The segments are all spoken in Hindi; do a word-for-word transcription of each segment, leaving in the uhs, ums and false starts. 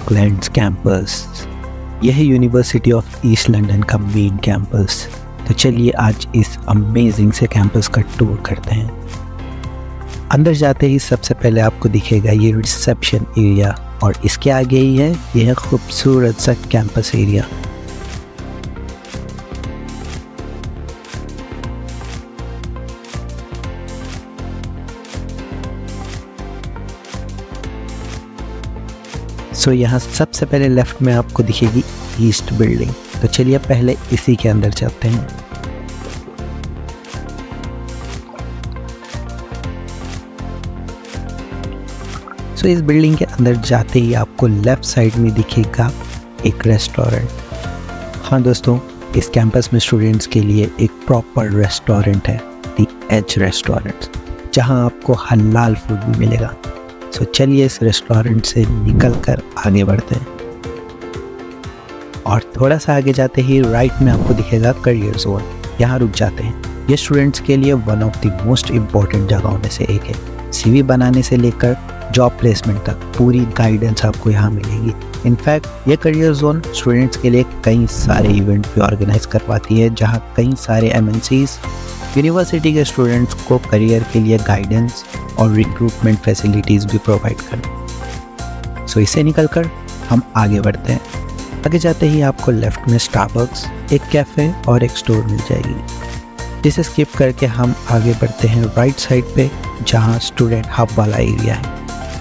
Auckland campus. यह है यूनिवर्सिटी ऑफ ईस्ट लंदन का मेन कैंपस। तो चलिए आज इस अमेजिंग से कैंपस का टूर करते हैं। अंदर जाते ही सबसे पहले आपको दिखेगा ये रिसेप्शन एरिया और इसके आगे ही है यह खूबसूरत सा कैंपस एरिया। सो so, यहाँ सबसे पहले लेफ्ट में आपको दिखेगी ईस्ट बिल्डिंग। तो चलिए पहले इसी के अंदर चलते हैं। सो so, इस बिल्डिंग के अंदर जाते ही आपको लेफ्ट साइड में दिखेगा एक रेस्टोरेंट। हाँ दोस्तों, इस कैंपस में स्टूडेंट्स के लिए एक प्रॉपर रेस्टोरेंट है, द एज रेस्टोरेंट, जहाँ आपको हलाल फूड भी मिलेगा। तो चलिए इस रेस्टोरेंट से निकलकर आगे बढ़ते हैं और थोड़ा सा आगे जाते ही राइट में आपको दिखेगा करियर जोन। यहाँ रुक जाते हैं। ये स्टूडेंट्स के लिए one of the most important जगहों में से एक है। सीवी बनाने से लेकर जॉब प्लेसमेंट तक पूरी गाइडेंस आपको यहाँ मिलेगी। इनफैक्ट ये करियर जोन स्टूडेंट्स के लिए कई सारे इवेंट भी ऑर्गेनाइज करवाती है, जहाँ कई सारे एम एन सीज यूनिवर्सिटी के स्टूडेंट्स को करियर के लिए गाइडेंस और रिक्रूटमेंट फैसिलिटीज़ भी प्रोवाइड करें। सो इसे निकलकर हम आगे बढ़ते हैं। आगे जाते ही आपको लेफ्ट में स्टारबक्स, एक कैफ़े और एक स्टोर मिल जाएगी, जिसे स्किप करके हम आगे बढ़ते हैं राइट साइड पे, जहां स्टूडेंट हब वाला एरिया है।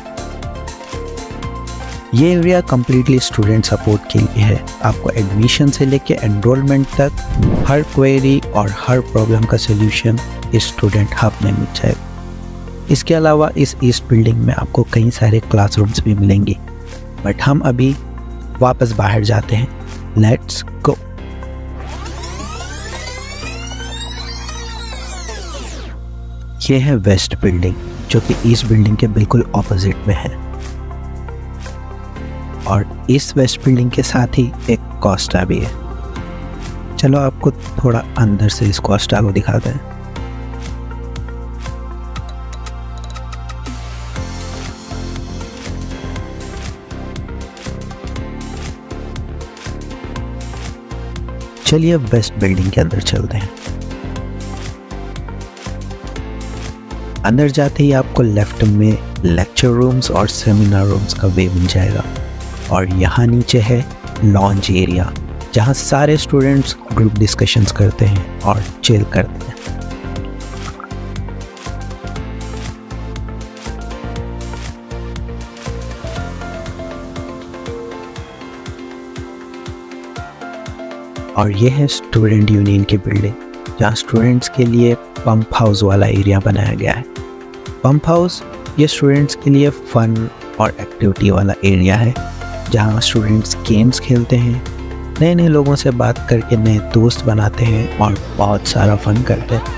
ये एरिया कम्प्लीटली स्टूडेंट सपोर्ट के लिए है। आपको एडमिशन से लेके एनरोलमेंट तक हर क्वेरी और हर प्रॉब्लम का सोल्यूशन इस स्टूडेंट हब में मिल जाएगा। इसके अलावा इस ईस्ट बिल्डिंग में आपको कई सारे क्लासरूम्स भी मिलेंगे, बट हम अभी वापस बाहर जाते हैं। Let's go. ये है वेस्ट बिल्डिंग, जो कि ईस्ट बिल्डिंग के बिल्कुल ऑपोजिट में है, और इस वेस्ट बिल्डिंग के साथ ही एक कोस्टा भी है। चलो आपको थोड़ा अंदर से इस कोस्टा को दिखाते हैं। चलिए वेस्ट बिल्डिंग के अंदर चलते हैं। अंदर जाते ही आपको लेफ्ट में लेक्चर रूम्स और सेमिनार रूम्स का वे मिल जाएगा, और यहाँ नीचे है लॉन्च एरिया, जहाँ सारे स्टूडेंट्स ग्रुप डिस्कशंस करते हैं और चिल करते हैं। और ये है स्टूडेंट यूनियन की बिल्डिंग, जहाँ स्टूडेंट्स के लिए पंप हाउस वाला एरिया बनाया गया है। पंप हाउस ये स्टूडेंट्स के लिए फन और एक्टिविटी वाला एरिया है, जहाँ स्टूडेंट्स गेम्स खेलते हैं, नए नए लोगों से बात करके नए दोस्त बनाते हैं और बहुत सारा फन करते हैं।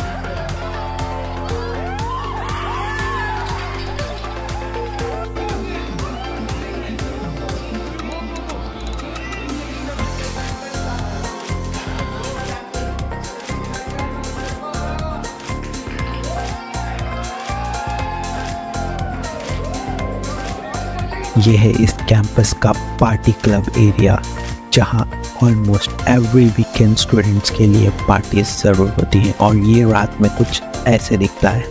ये है इस कैंपस का पार्टी क्लब एरिया, जहां ऑलमोस्ट एवरी वीकेंड स्टूडेंट्स के लिए पार्टीज ज़रूर होती हैं, और ये रात में कुछ ऐसे दिखता है।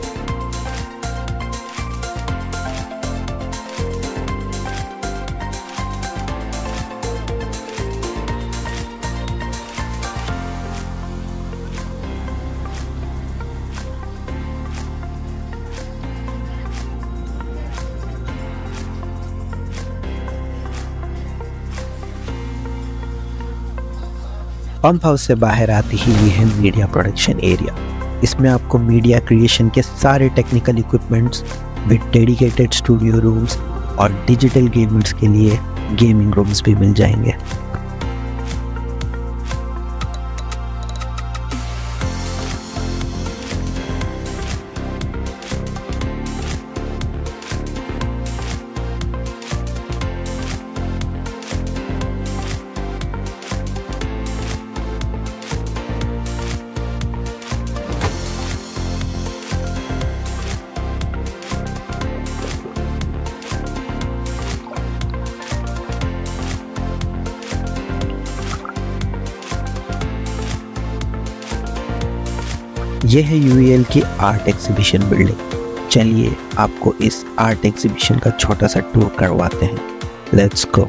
पंप हाउस से बाहर आती ही ये है मीडिया प्रोडक्शन एरिया। इसमें आपको मीडिया क्रिएशन के सारे technical equipments with dedicated studio rooms और डिजिटल गेमर्स के लिए गेमिंग रूम्स भी मिल जाएंगे। ये है यूईएल की आर्ट एग्जीबिशन बिल्डिंग। चलिए आपको इस आर्ट एग्जीबिशन का छोटा सा टूर करवाते हैं। Let's go.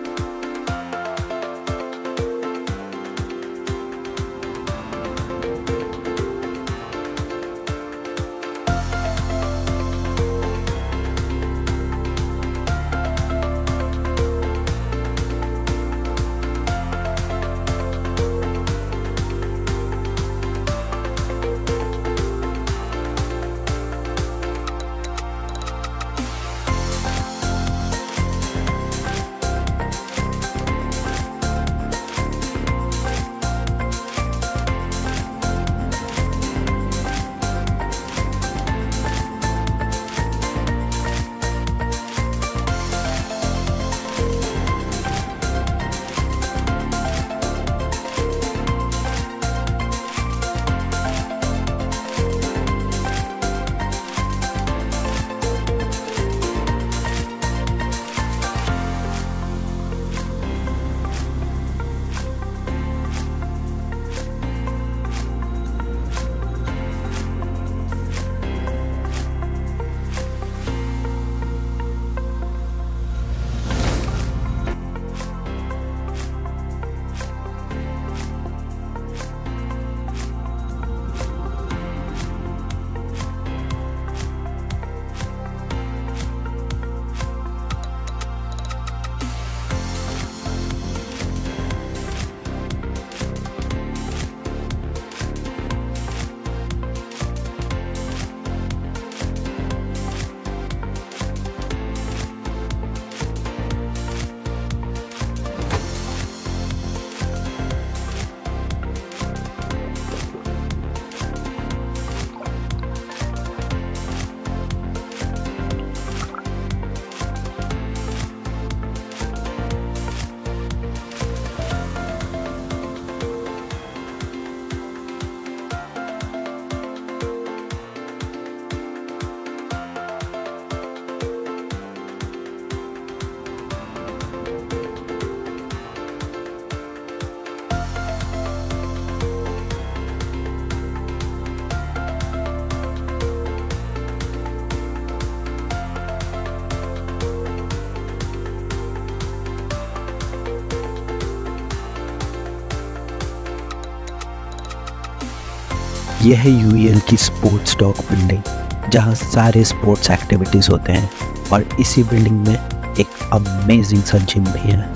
यह है यूईएल की स्पोर्ट्स डॉग बिल्डिंग, जहां सारे स्पोर्ट्स एक्टिविटीज़ होते हैं और इसी बिल्डिंग में एक अमेजिंग सा जिम भी है।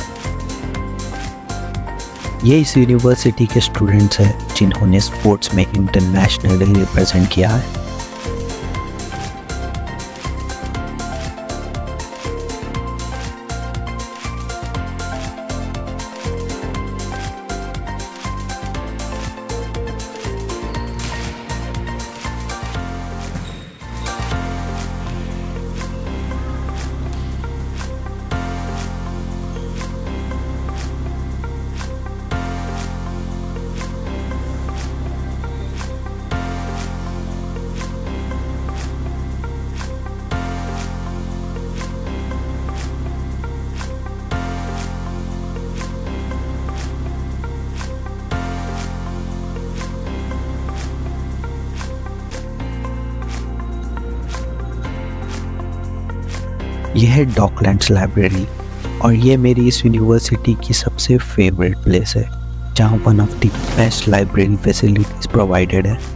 ये इस यूनिवर्सिटी के स्टूडेंट्स हैं जिन्होंने स्पोर्ट्स में इंटरनेशनली रिप्रेजेंट किया है। यह है डॉकलैंड्स लाइब्रेरी और ये मेरी इस यूनिवर्सिटी की सबसे फेवरेट प्लेस है, जहाँ one of the best library facilities provided है।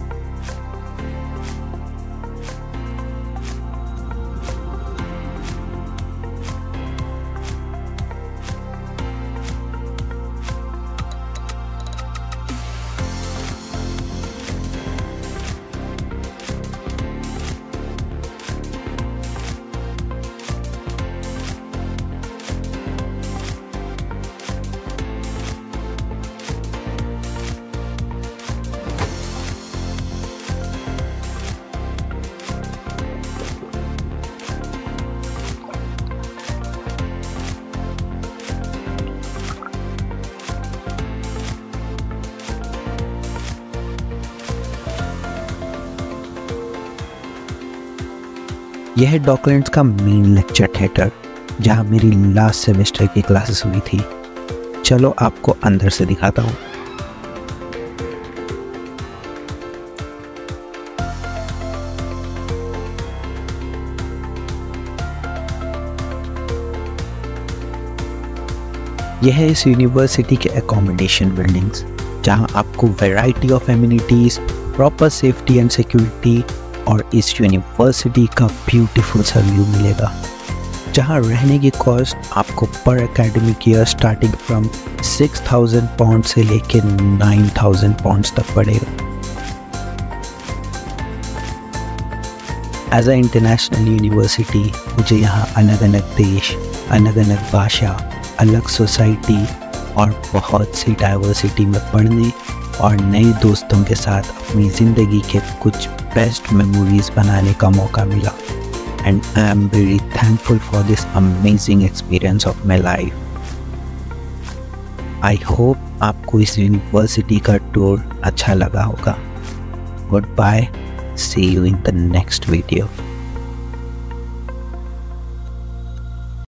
यह है डॉकलैंड्स का मेन लेक्चर थिएटर, जहाँ मेरी लास्ट सेमेस्टर की क्लासेस हुई थी। चलो आपको अंदर से दिखाता हूँ। यह है इस यूनिवर्सिटी के एकोमोडेशन बिल्डिंग्स, जहां आपको variety of amenities, proper safety and security और इस यूनिवर्सिटी का ब्यूटीफुल सा व्यू मिलेगा, जहां रहने की कॉस्ट आपको per academic year starting from six thousand pound से लेकर नाइन थाउजेंड पाउंड्स तक पड़ेगा। एज अ इंटरनेशनल यूनिवर्सिटी मुझे यहाँ अलग अलग देश, अलग अलग भाषा, अलग सोसाइटी और बहुत सी डाइवर्सिटी में पढ़ने और नए दोस्तों के साथ अपनी ज़िंदगी के कुछ बेस्ट मेमोरीज बनाने का मौका मिला। And I am very thankful for this amazing experience of my life. I hope आपको इस यूनिवर्सिटी का टूर अच्छा लगा होगा। Good bye, see you in the next video.